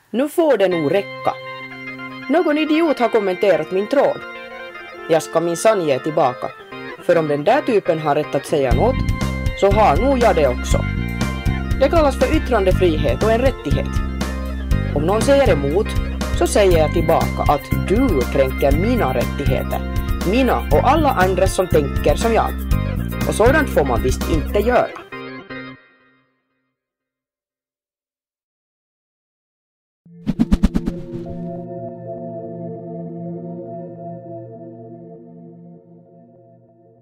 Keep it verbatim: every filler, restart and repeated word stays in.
Nu får det nog räcka. Någon idiot har kommenterat min tråd. Jag ska minsann ge tillbaka. För om den där typen har rätt att säga något, så har nog jag det också. Det kallas för yttrandefrihet och en rättighet. Om någon säger emot, så säger jag tillbaka att du kränker mina rättigheter. Mina och alla andra som tänker som jag. Och sådant får man visst inte göra.